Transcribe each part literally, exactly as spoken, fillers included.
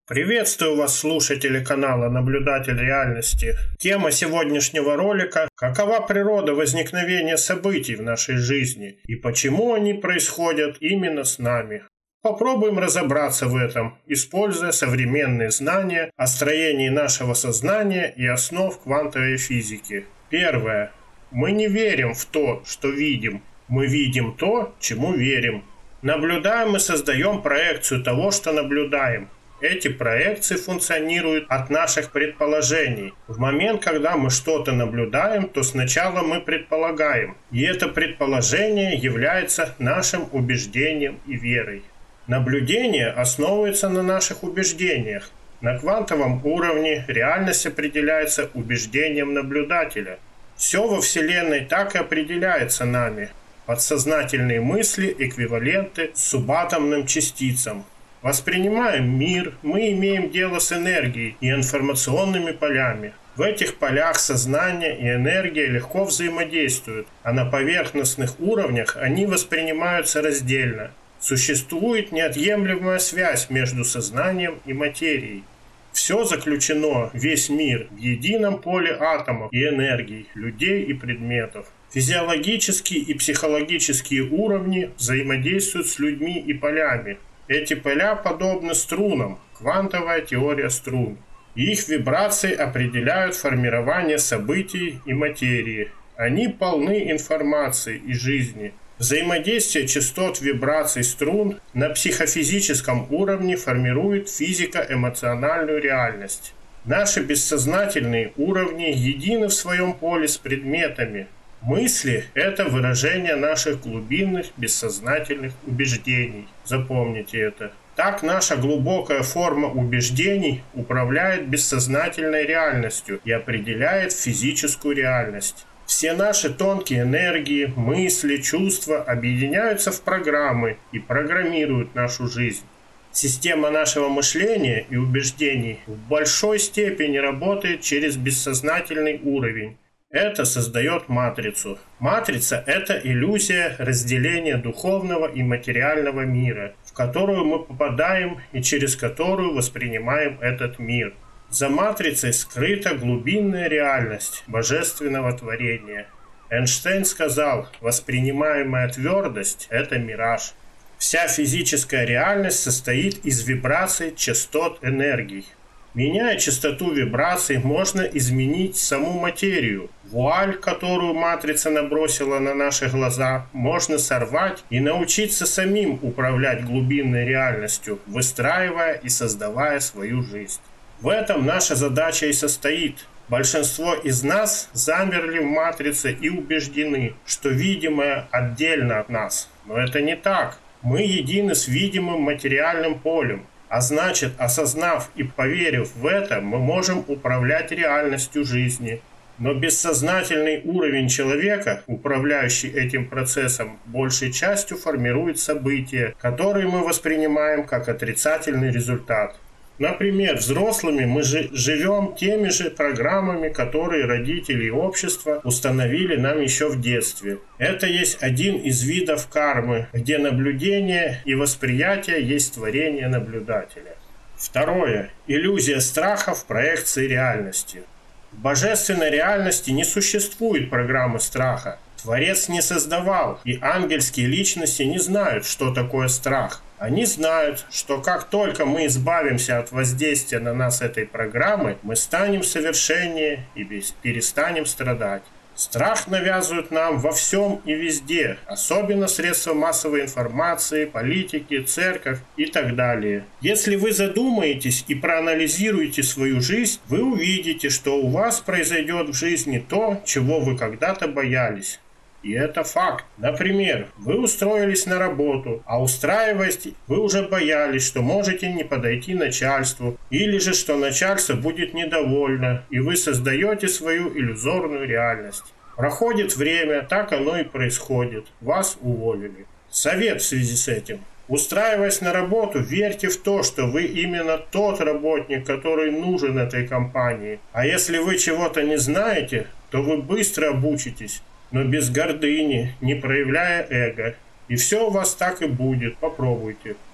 Приветствую вас, слушатели канала «Наблюдатель реальности». Тема сегодняшнего ролика – какова природа возникновения событий в нашей жизни и почему они происходят именно с нами. Попробуем разобраться в этом, используя современные знания о строении нашего сознания и основ квантовой физики. Первое. Мы не верим в то, что видим. Мы видим то, чему верим. Наблюдаем и создаем проекцию того, что наблюдаем. Эти проекции функционируют от наших предположений. В момент, когда мы что-то наблюдаем, то сначала мы предполагаем, и это предположение является нашим убеждением и верой. Наблюдение основывается на наших убеждениях. На квантовом уровне реальность определяется убеждением наблюдателя. Все во Вселенной так и определяется нами. Подсознательные мысли эквиваленты субатомным частицам. Воспринимаем мир, мы имеем дело с энергией и информационными полями. В этих полях сознание и энергия легко взаимодействуют, а на поверхностных уровнях они воспринимаются раздельно. Существует неотъемлемая связь между сознанием и материей. Все заключено, весь мир, в едином поле атомов и энергий, людей и предметов. Физиологические и психологические уровни взаимодействуют с людьми и полями. Эти поля подобны струнам, квантовая теория струн. Их вибрации определяют формирование событий и материи. Они полны информации и жизни. Взаимодействие частот вибраций струн на психофизическом уровне формирует физико-эмоциональную реальность. Наши бессознательные уровни едины в своем поле с предметами. Мысли – это выражение наших глубинных бессознательных убеждений. Запомните это. Так наша глубокая форма убеждений управляет бессознательной реальностью и определяет физическую реальность. Все наши тонкие энергии, мысли, чувства объединяются в программы и программируют нашу жизнь. Система нашего мышления и убеждений в большой степени работает через бессознательный уровень. Это создает матрицу. Матрица – это иллюзия разделения духовного и материального мира, в которую мы попадаем и через которую воспринимаем этот мир. За матрицей скрыта глубинная реальность божественного творения. Эйнштейн сказал, воспринимаемая твердость – это мираж. Вся физическая реальность состоит из вибраций частот энергий. Меняя частоту вибраций, можно изменить саму материю. Вуаль, которую матрица набросила на наши глаза, можно сорвать и научиться самим управлять глубинной реальностью, выстраивая и создавая свою жизнь. В этом наша задача и состоит. Большинство из нас замерли в матрице и убеждены, что видимое отдельно от нас. Но это не так. Мы едины с видимым материальным полем. А значит, осознав и поверив в это, мы можем управлять реальностью жизни. Но бессознательный уровень человека, управляющий этим процессом, большей частью формирует события, которые мы воспринимаем как отрицательный результат. Например, взрослыми мы же живем теми же программами, которые родители и общество установили нам еще в детстве. Это есть один из видов кармы, где наблюдение и восприятие есть творение наблюдателя. Второе. Иллюзия страха в проекции реальности. В божественной реальности не существует программы страха. Творец не создавал, и ангельские личности не знают, что такое страх. Они знают, что как только мы избавимся от воздействия на нас этой программы, мы станем совершеннее и перестанем страдать. Страх навязывают нам во всем и везде, особенно средства массовой информации, политики, церковь и так далее. Если вы задумаетесь и проанализируете свою жизнь, вы увидите, что у вас произойдет в жизни то, чего вы когда-то боялись. И это факт. Например, вы устроились на работу, а устраиваясь, вы уже боялись, что можете не подойти начальству, или же что начальство будет недовольно, и вы создаете свою иллюзорную реальность. Проходит время, так оно и происходит. Вас уволили. Совет в связи с этим. Устраиваясь на работу, верьте в то, что вы именно тот работник, который нужен этой компании. А если вы чего-то не знаете, то вы быстро обучитесь. Но без гордыни, не проявляя эго. И все у вас так и будет. Попробуйте.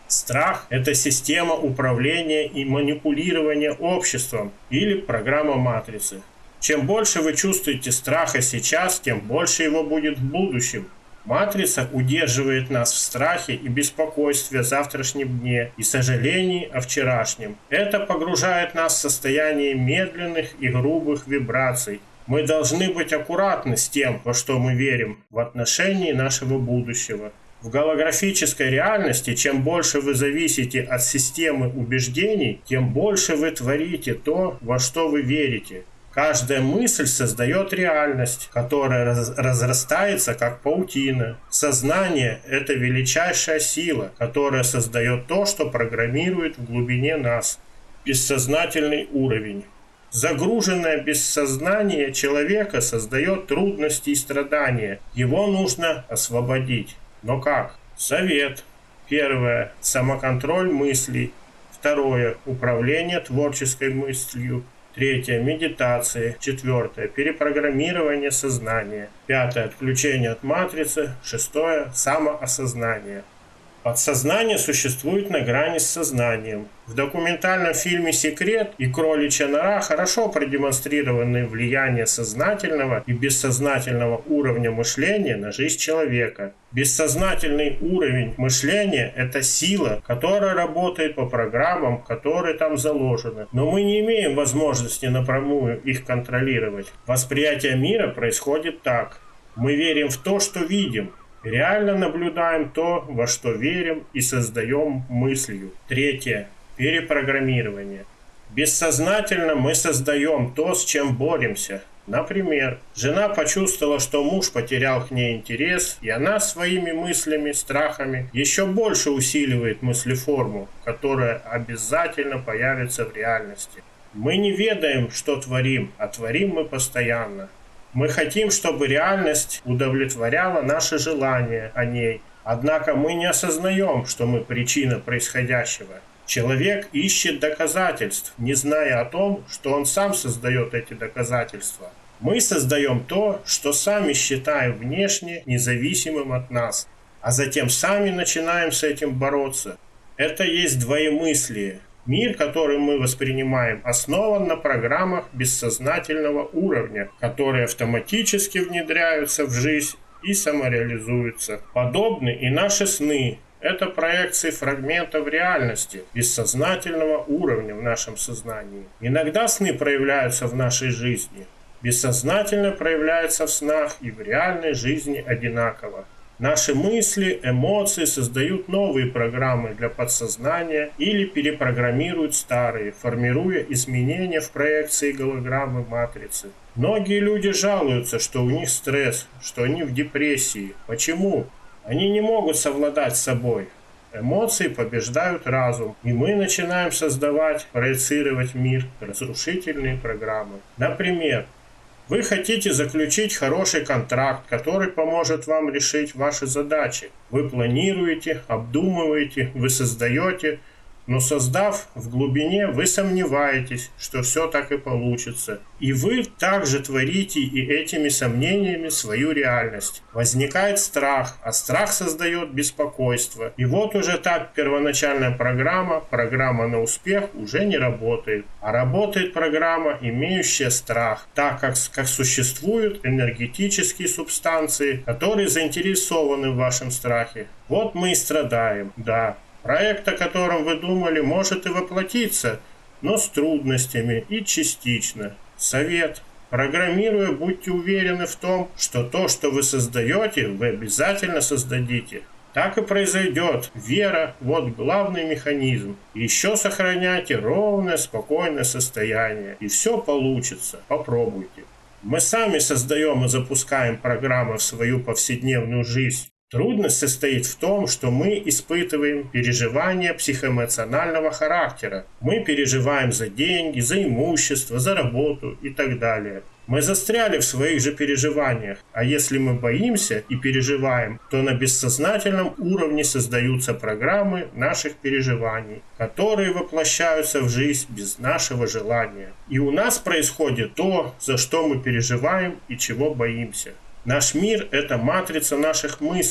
Страх – это система управления и манипулирования обществом или программа матрицы. Чем больше вы чувствуете страха сейчас, тем больше его будет в будущем. Матрица удерживает нас в страхе и беспокойстве о завтрашнем дне и сожалении о вчерашнем. Это погружает нас в состояние медленных и грубых вибраций. Мы должны быть аккуратны с тем, во что мы верим, в отношении нашего будущего. В голографической реальности, чем больше вы зависите от системы убеждений, тем больше вы творите то, во что вы верите. Каждая мысль создает реальность, которая раз разрастается как паутина. Сознание – это величайшая сила, которая создает то, что программирует в глубине нас. Бессознательный уровень. Загруженное бессознание человека создает трудности и страдания. Его нужно освободить. Но как? Совет. Первое. Самоконтроль мыслей. Второе. Управление творческой мыслью. Третье. Медитация. Четвертое. Перепрограммирование сознания. Пятое. Отключение от матрицы. Шестое. Самоосознание. Подсознание существует на грани с сознанием. В документальном фильме «Секрет» и «Кроличья нора» хорошо продемонстрированы влияние сознательного и бессознательного уровня мышления на жизнь человека. Бессознательный уровень мышления – это сила, которая работает по программам, которые там заложены. Но мы не имеем возможности напрямую их контролировать. Восприятие мира происходит так. Мы верим в то, что видим. Реально наблюдаем то, во что верим, и создаем мыслью. Третье. Перепрограммирование. Бессознательно мы создаем то, с чем боремся. Например, жена почувствовала, что муж потерял к ней интерес, и она своими мыслями, страхами еще больше усиливает мыслеформу, которая обязательно появится в реальности. Мы не ведаем, что творим, а творим мы постоянно. Мы хотим, чтобы реальность удовлетворяла наши желания о ней, однако мы не осознаем, что мы причина происходящего. Человек ищет доказательств, не зная о том, что он сам создает эти доказательства. Мы создаем то, что сами считаем внешне независимым от нас, а затем сами начинаем с этим бороться. Это есть двоемыслие. Мир, который мы воспринимаем, основан на программах бессознательного уровня, которые автоматически внедряются в жизнь и самореализуются. Подобны и наши сны. Это проекции фрагментов реальности бессознательного уровня в нашем сознании. Иногда сны проявляются в нашей жизни. Бессознательно проявляется в снах и в реальной жизни одинаково. Наши мысли, эмоции создают новые программы для подсознания или перепрограммируют старые, формируя изменения в проекции голограммы матрицы. Многие люди жалуются, что у них стресс, что они в депрессии. Почему? Они не могут совладать с собой. Эмоции побеждают разум, и мы начинаем создавать, проецировать в мир разрушительные программы. Например, вы хотите заключить хороший контракт, который поможет вам решить ваши задачи. Вы планируете, обдумываете, вы создаете, но создав в глубине, вы сомневаетесь, что все так и получится. И вы также творите и этими сомнениями свою реальность. Возникает страх, а страх создает беспокойство. И вот уже так первоначальная программа, программа на успех уже не работает. А работает программа, имеющая страх, так как, как существуют энергетические субстанции, которые заинтересованы в вашем страхе. Вот мы и страдаем, да. Проект, о котором вы думали, может и воплотиться, но с трудностями и частично. Совет. Программируя, будьте уверены в том, что то, что вы создаете, вы обязательно создадите. Так и произойдет. Вера – вот главный механизм. Еще сохраняйте ровное, спокойное состояние. И все получится. Попробуйте. Мы сами создаем и запускаем программы в свою повседневную жизнь. Трудность состоит в том, что мы испытываем переживания психоэмоционального характера. Мы переживаем за деньги, за имущество, за работу и так далее. Мы застряли в своих же переживаниях, а если мы боимся и переживаем, то на бессознательном уровне создаются программы наших переживаний, которые воплощаются в жизнь без нашего желания. И у нас происходит то, за что мы переживаем и чего боимся. Наш мир – это матрица наших мыслей.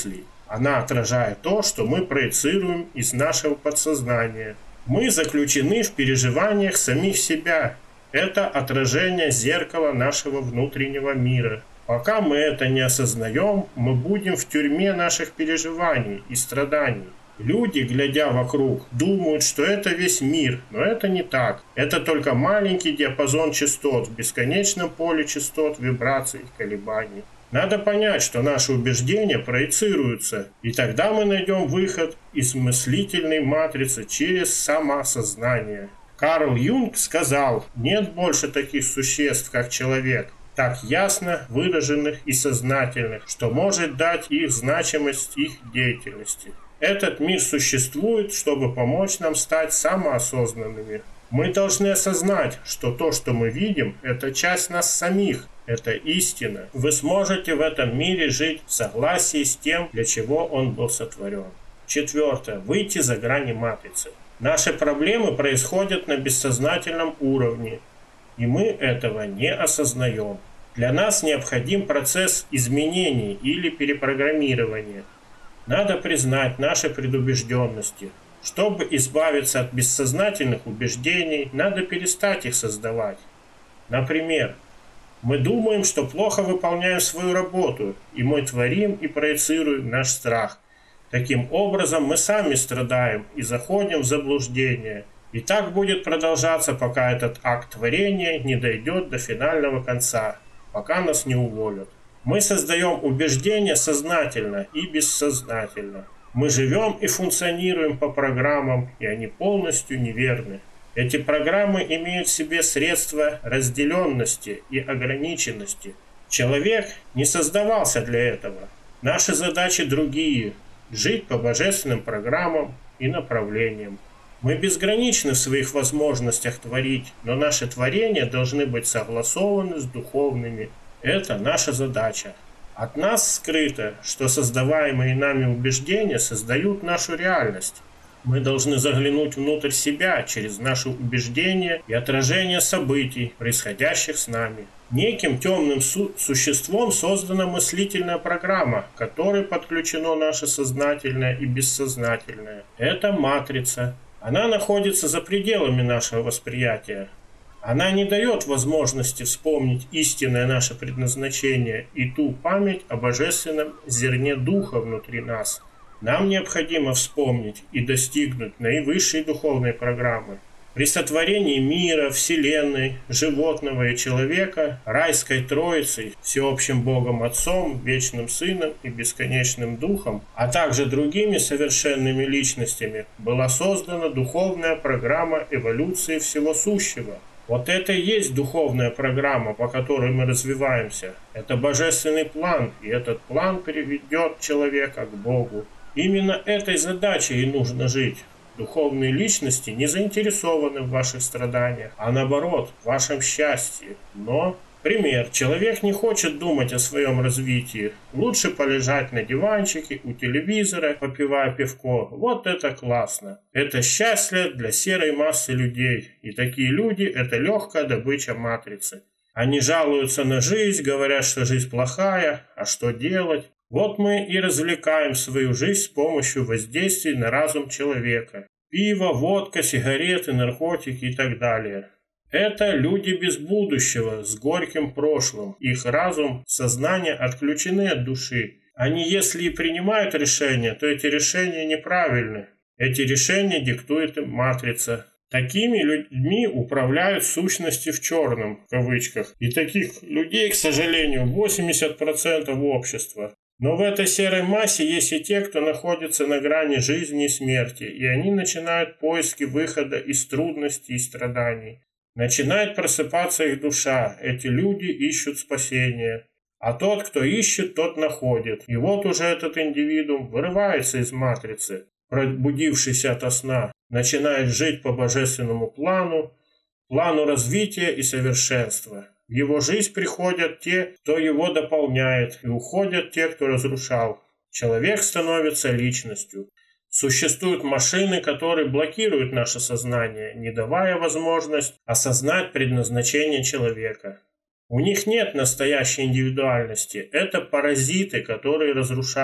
Она отражает то, что мы проецируем из нашего подсознания. Мы заключены в переживаниях самих себя. Это отражение зеркала нашего внутреннего мира. Пока мы это не осознаем, мы будем в тюрьме наших переживаний и страданий. Люди, глядя вокруг, думают, что это весь мир, но это не так. Это только маленький диапазон частот в бесконечном поле частот, вибраций и колебаний. Надо понять, что наши убеждения проецируются, и тогда мы найдем выход из мыслительной матрицы через самосознание. Карл Юнг сказал, нет больше таких существ, как человек, так ясно выраженных и сознательных, что может дать их значимость их деятельности. Этот мир существует, чтобы помочь нам стать самоосознанными. Мы должны осознать, что то, что мы видим, это часть нас самих, это истина. Вы сможете в этом мире жить в согласии с тем, для чего он был сотворен. Четвертое. Выйти за грани матрицы. Наши проблемы происходят на бессознательном уровне, и мы этого не осознаем. Для нас необходим процесс изменений или перепрограммирования. Надо признать наши предубежденности. Чтобы избавиться от бессознательных убеждений, надо перестать их создавать. Например, мы думаем, что плохо выполняем свою работу, и мы творим и проецируем наш страх. Таким образом, мы сами страдаем и заходим в заблуждение. И так будет продолжаться, пока этот акт творения не дойдет до финального конца, пока нас не уволят. Мы создаем убеждения сознательно и бессознательно. Мы живем и функционируем по программам, и они полностью неверны. Эти программы имеют в себе средства разделенности и ограниченности. Человек не создавался для этого. Наши задачи другие – жить по божественным программам и направлениям. Мы безграничны в своих возможностях творить, но наши творения должны быть согласованы с духовными. Это наша задача. От нас скрыто, что создаваемые нами убеждения создают нашу реальность. Мы должны заглянуть внутрь себя через наши убеждения и отражение событий, происходящих с нами. Неким темным су- существом создана мыслительная программа, к которой подключено наше сознательное и бессознательное. Это матрица. Она находится за пределами нашего восприятия. Она не дает возможности вспомнить истинное наше предназначение и ту память о божественном зерне духа внутри нас. Нам необходимо вспомнить и достигнуть наивысшей духовной программы. При сотворении мира, Вселенной, животного и человека, райской Троицей, всеобщим Богом Отцом, Вечным Сыном и Бесконечным Духом, а также другими совершенными личностями, была создана духовная программа эволюции всего сущего. Вот это и есть духовная программа, по которой мы развиваемся. Это божественный план, и этот план приведет человека к Богу. Именно этой задачей и нужно жить. Духовные личности не заинтересованы в ваших страданиях, а наоборот, в вашем счастье. Но, пример, человек не хочет думать о своем развитии. Лучше полежать на диванчике у телевизора, попивая пивко. Вот это классно. Это счастье для серой массы людей. И такие люди – это легкая добыча матрицы. Они жалуются на жизнь, говорят, что жизнь плохая, а что делать? Вот мы и развлекаем свою жизнь с помощью воздействий на разум человека. Пиво, водка, сигареты, наркотики и так далее. Это люди без будущего, с горьким прошлым. Их разум, сознание отключены от души. Они, если и принимают решения, то эти решения неправильны. Эти решения диктует им матрица. Такими людьми управляют сущности в черном, в кавычках. И таких людей, к сожалению, восемьдесят процентов общества. Но в этой серой массе есть и те, кто находится на грани жизни и смерти, и они начинают поиски выхода из трудностей и страданий. Начинает просыпаться их душа, эти люди ищут спасения. А тот, кто ищет, тот находит. И вот уже этот индивидуум вырывается из матрицы, пробудившись ото сна, начинает жить по божественному плану, плану развития и совершенства. В его жизнь приходят те, кто его дополняет, и уходят те, кто разрушал. Человек становится личностью. Существуют машины, которые блокируют наше сознание, не давая возможность осознать предназначение человека. У них нет настоящей индивидуальности. Это паразиты, которые разрушают.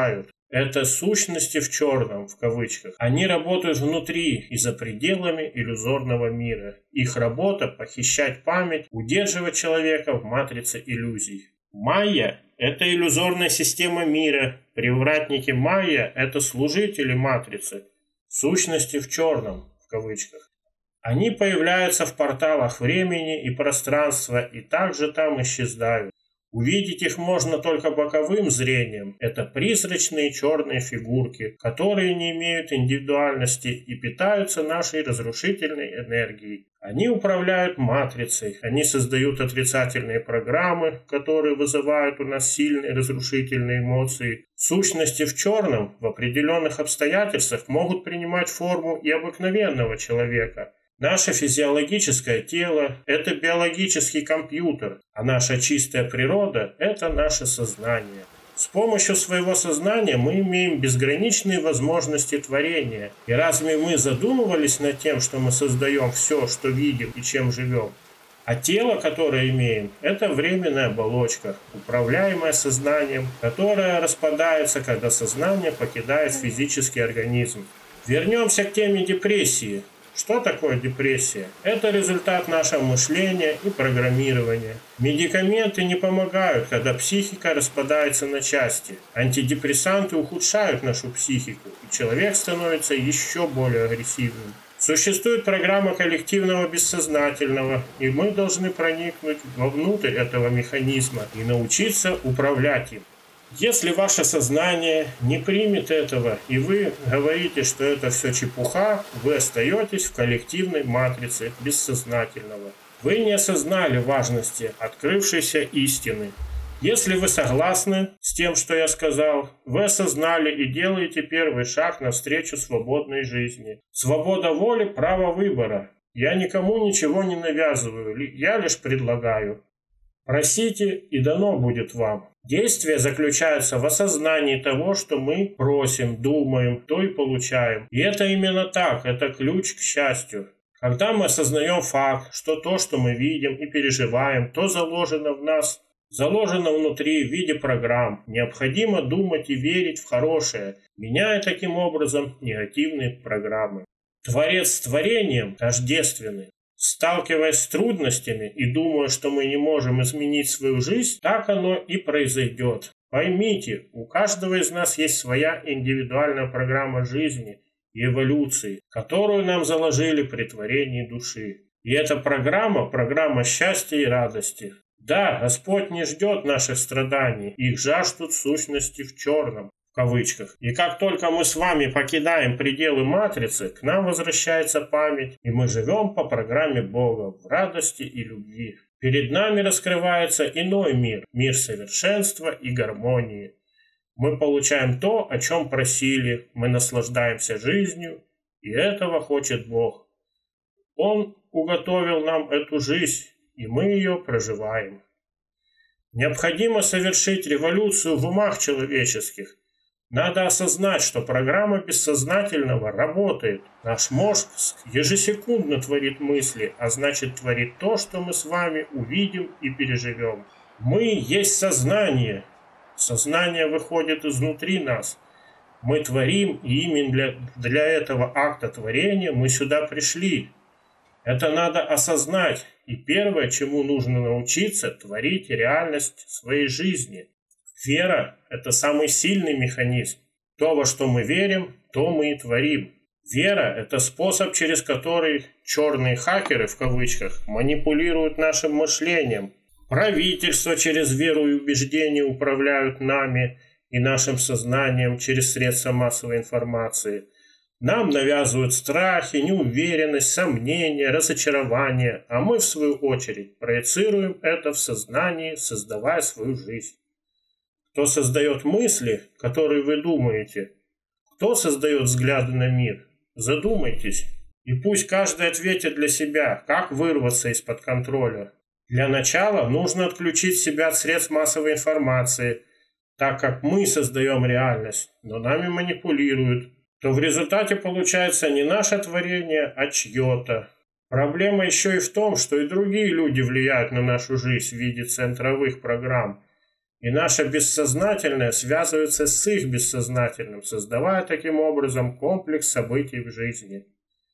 Это сущности в черном, в кавычках. Они работают внутри и за пределами иллюзорного мира. Их работа – похищать память, удерживать человека в матрице иллюзий. Майя – это иллюзорная система мира. Привратники майя – это служители матрицы. Сущности в черном, в кавычках. Они появляются в порталах времени и пространства и также там исчезают. Увидеть их можно только боковым зрением. Это призрачные черные фигурки, которые не имеют индивидуальности и питаются нашей разрушительной энергией. Они управляют матрицей, они создают отрицательные программы, которые вызывают у нас сильные разрушительные эмоции. Сущности в черном в определенных обстоятельствах могут принимать форму и обыкновенного человека. Наше физиологическое тело – это биологический компьютер, а наша чистая природа – это наше сознание. С помощью своего сознания мы имеем безграничные возможности творения. И разве мы задумывались над тем, что мы создаем все, что видим и чем живем? А тело, которое имеем, это временная оболочка, управляемая сознанием, которая распадается, когда сознание покидает физический организм. Вернемся к теме депрессии. Что такое депрессия? Это результат нашего мышления и программирования. Медикаменты не помогают, когда психика распадается на части. Антидепрессанты ухудшают нашу психику, и человек становится еще более агрессивным. Существует программа коллективного бессознательного, и мы должны проникнуть вовнутрь этого механизма и научиться управлять им. Если ваше сознание не примет этого, и вы говорите, что это все чепуха, вы остаетесь в коллективной матрице бессознательного. Вы не осознали важности открывшейся истины. Если вы согласны с тем, что я сказал, вы осознали и делаете первый шаг навстречу свободной жизни. Свобода воли – право выбора. Я никому ничего не навязываю, я лишь предлагаю. Просите, и дано будет вам. Действие заключается в осознании того, что мы просим, думаем, то и получаем. И это именно так, это ключ к счастью. Когда мы осознаем факт, что то, что мы видим и переживаем, то заложено в нас, заложено внутри в виде программ. Необходимо думать и верить в хорошее, меняя таким образом негативные программы. Творец с творением тождественны. Сталкиваясь с трудностями и думая, что мы не можем изменить свою жизнь, так оно и произойдет. Поймите, у каждого из нас есть своя индивидуальная программа жизни и эволюции, которую нам заложили при творении души. И эта программа – программа счастья и радости. Да, Господь не ждет наших страданий, их жаждут сущности в черном. В кавычках. И как только мы с вами покидаем пределы матрицы, к нам возвращается память, и мы живем по программе Бога в радости и любви. Перед нами раскрывается иной мир, мир совершенства и гармонии. Мы получаем то, о чем просили, мы наслаждаемся жизнью, и этого хочет Бог. Он уготовил нам эту жизнь, и мы ее проживаем. Необходимо совершить революцию в умах человеческих. Надо осознать, что программа бессознательного работает. Наш мозг ежесекундно творит мысли, а значит творит то, что мы с вами увидим и переживем. Мы есть сознание. Сознание выходит изнутри нас. Мы творим, и именно для, для этого акта творения мы сюда пришли. Это надо осознать. И первое, чему нужно научиться, творить реальность своей жизни. Вера – это самый сильный механизм. То, во что мы верим, то мы и творим. Вера – это способ, через который черные хакеры, в кавычках, манипулируют нашим мышлением. Правительство через веру и убеждения управляют нами и нашим сознанием через средства массовой информации. Нам навязывают страхи, неуверенность, сомнения, разочарование, а мы, в свою очередь, проецируем это в сознании, создавая свою жизнь. Кто создает мысли, которые вы думаете? Кто создает взгляды на мир? Задумайтесь. И пусть каждый ответит для себя, как вырваться из-под контроля. Для начала нужно отключить себя от средств массовой информации, так как мы создаем реальность, но нами манипулируют, то в результате получается не наше творение, а чье-то. Проблема еще и в том, что и другие люди влияют на нашу жизнь в виде центровых программ. и наше бессознательное связывается с их бессознательным, создавая таким образом комплекс событий в жизни.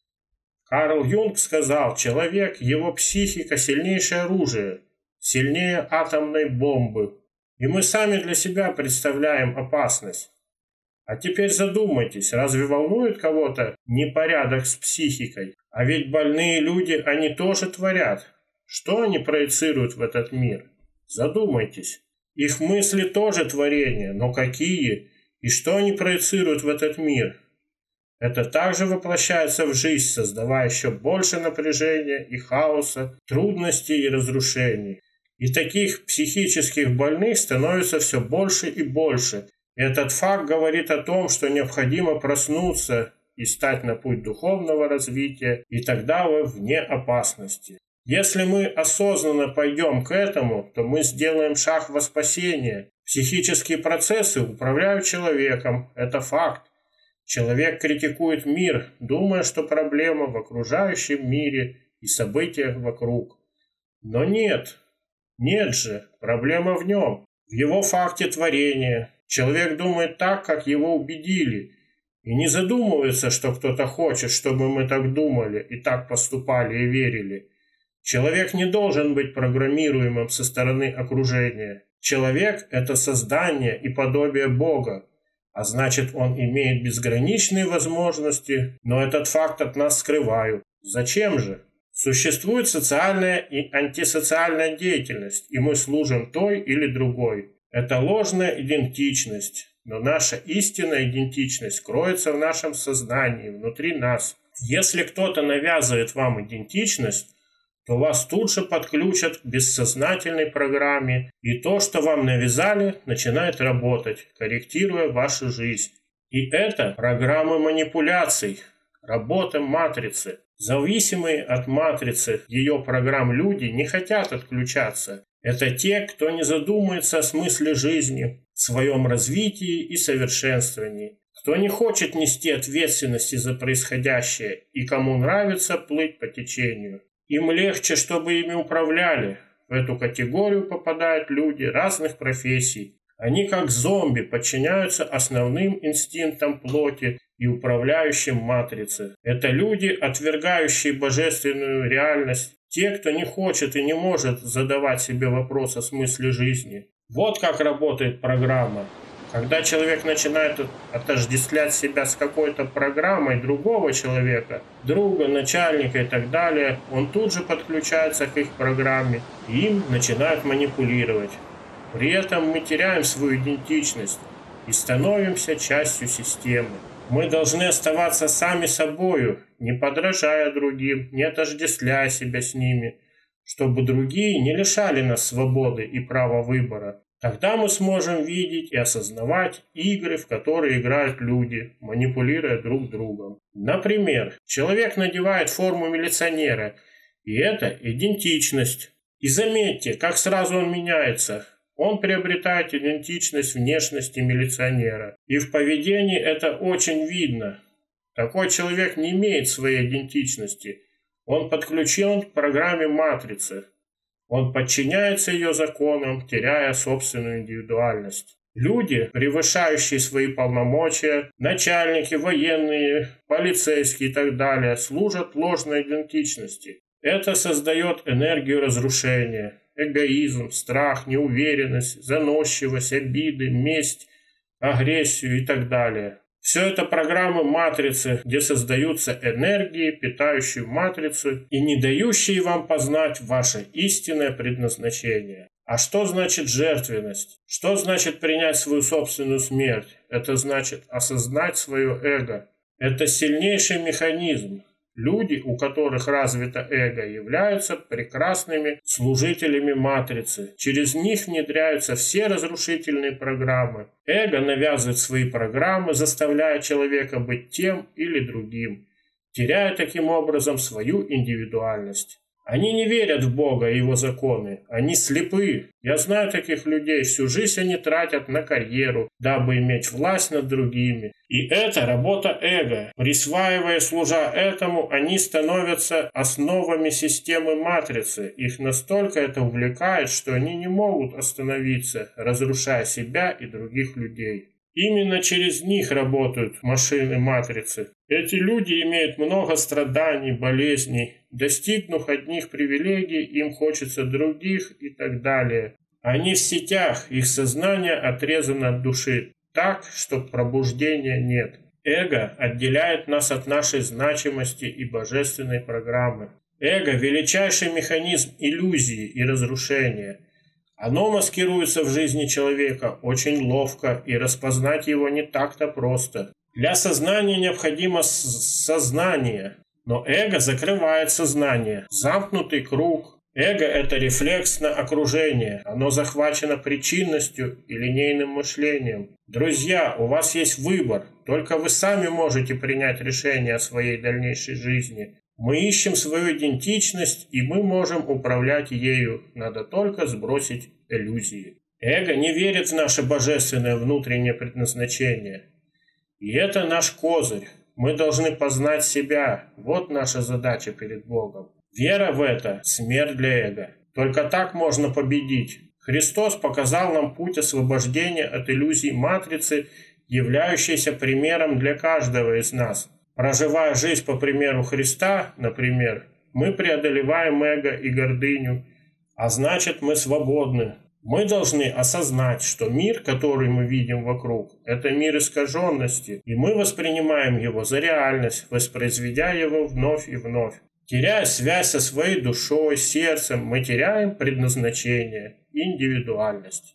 Карл Юнг сказал, человек, его психика – сильнейшее оружие, сильнее атомной бомбы. И мы сами для себя представляем опасность. А теперь задумайтесь, разве волнует кого-то непорядок с психикой? А ведь больные люди, они тоже творят. Что они проецируют в этот мир? Задумайтесь. Их мысли тоже творения, но какие? И что они проецируют в этот мир? Это также воплощается в жизнь, создавая еще больше напряжения и хаоса, трудностей и разрушений. И таких психических больных становится все больше и больше. Этот факт говорит о том, что необходимо проснуться и стать на путь духовного развития, и тогда вы вне опасности. Если мы осознанно пойдем к этому, то мы сделаем шаг во спасение. Психические процессы управляют человеком, это факт. Человек критикует мир, думая, что проблема в окружающем мире и событиях вокруг. Но нет, нет же, проблема в нем, в его факте творения. Человек думает так, как его убедили, и не задумывается, что кто-то хочет, чтобы мы так думали и так поступали и верили. Человек не должен быть программируемым со стороны окружения. Человек – это создание и подобие Бога, а значит, он имеет безграничные возможности, но этот факт от нас скрывают. Зачем же? Существует социальная и антисоциальная деятельность, и мы служим той или другой. Это ложная идентичность, но наша истинная идентичность кроется в нашем сознании, внутри нас. Если кто-то навязывает вам идентичность, то вас тут же подключат к бессознательной программе, и то, что вам навязали, начинает работать, корректируя вашу жизнь. И это программы манипуляций, работа матрицы. Зависимые от матрицы ее программ люди не хотят отключаться. Это те, кто не задумается о смысле жизни, своем развитии и совершенствовании, кто не хочет нести ответственности за происходящее и кому нравится плыть по течению. Им легче, чтобы ими управляли. В эту категорию попадают люди разных профессий. Они как зомби подчиняются основным инстинктам плоти и управляющим матрицы. Это люди, отвергающие божественную реальность, те, кто не хочет и не может задавать себе вопрос о смысле жизни. Вот как работает программа. Когда человек начинает отождествлять себя с какой-то программой другого человека, друга, начальника и так далее, он тут же подключается к их программе и им начинают манипулировать. При этом мы теряем свою идентичность и становимся частью системы. Мы должны оставаться сами собою, не подражая другим, не отождествляя себя с ними, чтобы другие не лишали нас свободы и права выбора. Тогда мы сможем видеть и осознавать игры, в которые играют люди, манипулируя друг другом. Например, человек надевает форму милиционера, и это идентичность. И заметьте, как сразу он меняется. Он приобретает идентичность внешности милиционера. И в поведении это очень видно. Такой человек не имеет своей идентичности. Он подключен к программе матрицы. Он подчиняется ее законам, теряя собственную индивидуальность. Люди, превышающие свои полномочия, начальники, военные, полицейские и так далее, служат ложной идентичности. Это создает энергию разрушения, эгоизм, страх, неуверенность, заносчивость, обиды, месть, агрессию и так далее. Все это программы матрицы, где создаются энергии, питающие матрицу и не дающие вам познать ваше истинное предназначение. А что значит жертвенность? Что значит принять свою собственную смерть? Это значит осознать свое эго. Это сильнейший механизм. Люди, у которых развито эго, являются прекрасными служителями матрицы. Через них внедряются все разрушительные программы. Эго навязывает свои программы, заставляя человека быть тем или другим, теряя таким образом свою индивидуальность. Они не верят в Бога и Его законы. Они слепы. Я знаю таких людей. Всю жизнь они тратят на карьеру, дабы иметь власть над другими. И это работа эго. Присваивая, служа этому, они становятся основами системы матрицы. Их настолько это увлекает, что они не могут остановиться, разрушая себя и других людей. Именно через них работают машины матрицы. Эти люди имеют много страданий, болезней. Достигнув одних привилегий, им хочется других и так далее. Они в сетях, их сознание отрезано от души так, что пробуждения нет. Эго отделяет нас от нашей значимости и божественной программы. Эго – величайший механизм иллюзии и разрушения. Оно маскируется в жизни человека очень ловко, и распознать его не так-то просто. Для сознания необходимо сознание, но эго закрывает сознание. Замкнутый круг. Эго – это рефлекс на окружение. Оно захвачено причинностью и линейным мышлением. Друзья, у вас есть выбор. Только вы сами можете принять решение о своей дальнейшей жизни. Мы ищем свою идентичность, и мы можем управлять ею. Надо только сбросить иллюзии. Эго не верит в наше божественное внутреннее предназначение. И это наш козырь. Мы должны познать себя. Вот наша задача перед Богом. Вера в это – смерть для эго. Только так можно победить. Христос показал нам путь освобождения от иллюзий матрицы, являющейся примером для каждого из нас. Проживая жизнь по примеру Христа, например, мы преодолеваем эго и гордыню, а значит, мы свободны. Мы должны осознать, что мир, который мы видим вокруг, это мир искаженности, и мы воспринимаем его за реальность, воспроизведя его вновь и вновь. Теряя связь со своей душой, сердцем, мы теряем предназначение, индивидуальность.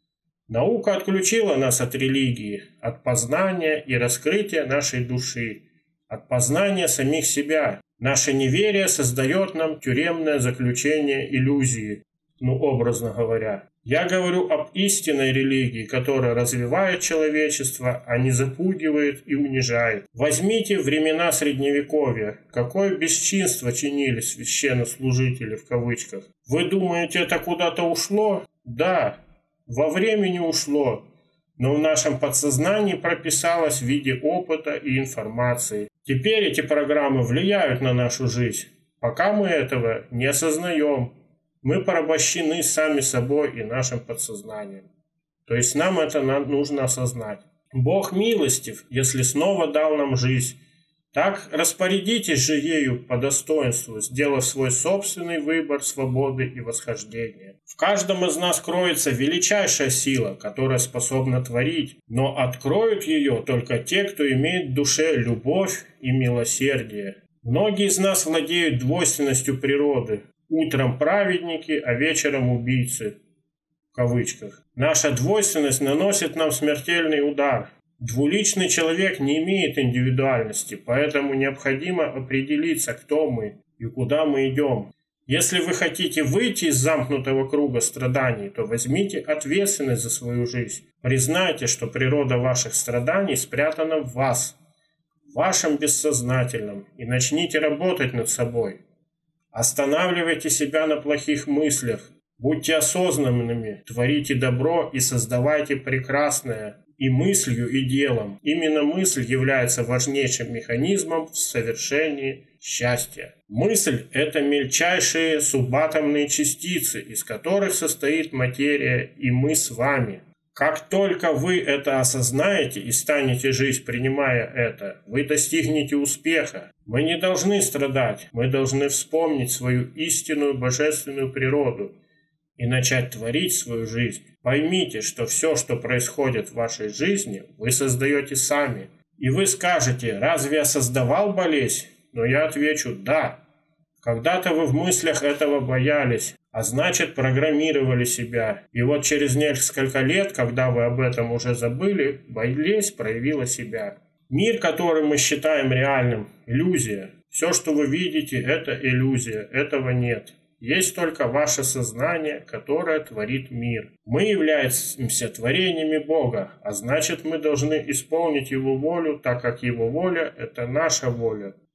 Наука отключила нас от религии, от познания и раскрытия нашей души, от познания самих себя. Наше неверие создает нам тюремное заключение иллюзии, ну, образно говоря. Я говорю об истинной религии, которая развивает человечество, а не запугивает и унижает. Возьмите времена Средневековья. Какое бесчинство чинили священнослужители в кавычках. Вы думаете, это куда-то ушло? Да, во времени ушло, но в нашем подсознании прописалось в виде опыта и информации. Теперь эти программы влияют на нашу жизнь, пока мы этого не осознаем. Мы порабощены сами собой и нашим подсознанием. То есть нам это нужно осознать. Бог милостив, если снова дал нам жизнь. Так распорядитесь же ею по достоинству, сделав свой собственный выбор свободы и восхождения. В каждом из нас кроется величайшая сила, которая способна творить, но откроют ее только те, кто имеет в душе любовь и милосердие. Многие из нас владеют двойственностью природы. Утром праведники, а вечером убийцы. В кавычках. Наша двойственность наносит нам смертельный удар. Двуличный человек не имеет индивидуальности, поэтому необходимо определиться, кто мы и куда мы идем. Если вы хотите выйти из замкнутого круга страданий, то возьмите ответственность за свою жизнь. Признайте, что природа ваших страданий спрятана в вас, в вашем бессознательном, и начните работать над собой. Останавливайте себя на плохих мыслях, будьте осознанными, творите добро и создавайте прекрасное и мыслью, и делом. Именно мысль является важнейшим механизмом в совершении счастья. Мысль – это мельчайшие субатомные частицы, из которых состоит материя, и мы с вами. Как только вы это осознаете и станете жить, принимая это, вы достигнете успеха. Мы не должны страдать, мы должны вспомнить свою истинную божественную природу и начать творить свою жизнь. Поймите, что все, что происходит в вашей жизни, вы создаете сами. И вы скажете: разве я создавал болезнь? Но я отвечу: да. Когда-то вы в мыслях этого боялись, а значит программировали себя. И вот через несколько лет, когда вы об этом уже забыли, болезнь проявила себя. Мир, который мы считаем реальным, иллюзия. Все, что вы видите, это иллюзия, этого нет. Есть только ваше сознание, которое творит мир. Мы являемся творениями Бога, а значит мы должны исполнить Его волю, так как Его воля – это наша воля.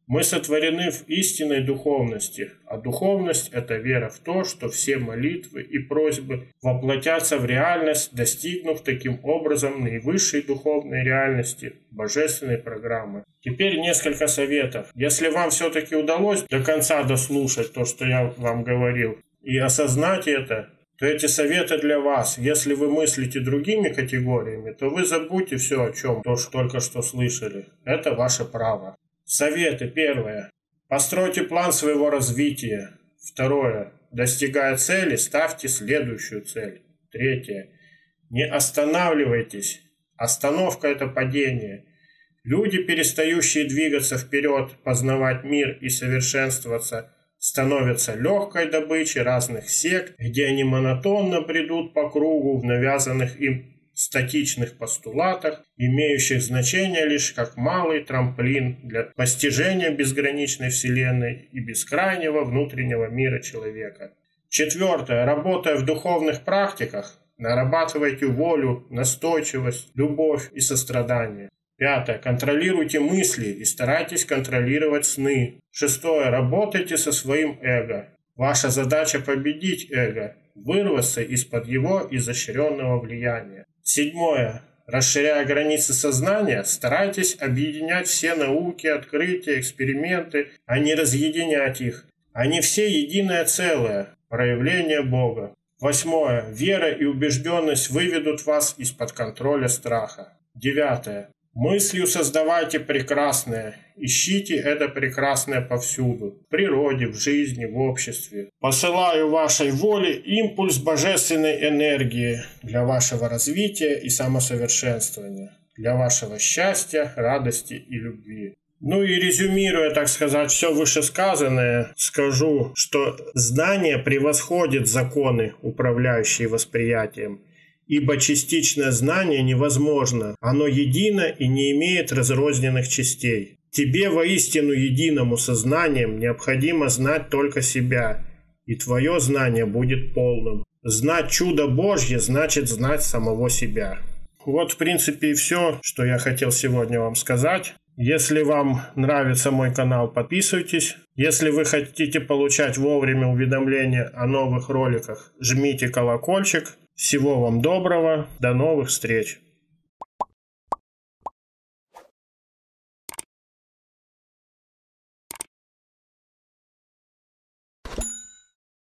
Мы сотворены в истинной духовности, а духовность – это вера в то, что все молитвы и просьбы воплотятся в реальность, достигнув таким образом наивысшей духовной реальности, божественной программы. Теперь несколько советов. Если вам все-таки удалось до конца дослушать то, что я вам говорил, и осознать это, то эти советы для вас. Если вы мыслите другими категориями, то вы забудьте все, о чем то, что только что слышали. Это ваше право. Советы. Первое. Постройте план своего развития. Второе. Достигая цели, ставьте следующую цель. Третье. Не останавливайтесь. Остановка – это падение. Люди, перестающие двигаться вперед, познавать мир и совершенствоваться, становятся легкой добычей разных сект, где они монотонно бредут по кругу в навязанных им статичных постулатах, имеющих значение лишь как малый трамплин для постижения безграничной вселенной и бескрайнего внутреннего мира человека. Четвертое. Работая в духовных практиках, нарабатывайте волю, настойчивость, любовь и сострадание. Пятое. Контролируйте мысли и старайтесь контролировать сны. Шестое. Работайте со своим эго. Ваша задача победить эго, вырваться из-под его изощренного влияния. Седьмое. Расширяя границы сознания, старайтесь объединять все науки, открытия, эксперименты, а не разъединять их. Они все единое целое, проявление Бога. Восьмое. Вера и убежденность выведут вас из-под контроля страха. Девятое. Мыслью создавайте прекрасное. Ищите это прекрасное повсюду. В природе, в жизни, в обществе. Посылаю вашей воле импульс божественной энергии для вашего развития и самосовершенствования. Для вашего счастья, радости и любви. Ну и резюмируя, так сказать, все вышесказанное, скажу, что знание превосходит законы, управляющие восприятием. Ибо частичное знание невозможно, оно едино и не имеет разрозненных частей. Тебе воистину единому сознанием необходимо знать только себя, и твое знание будет полным. Знать чудо Божье значит знать самого себя. Вот в принципе и все, что я хотел сегодня вам сказать. Если вам нравится мой канал, подписывайтесь. Если вы хотите получать вовремя уведомления о новых роликах, жмите колокольчик. Всего вам доброго, до новых встреч!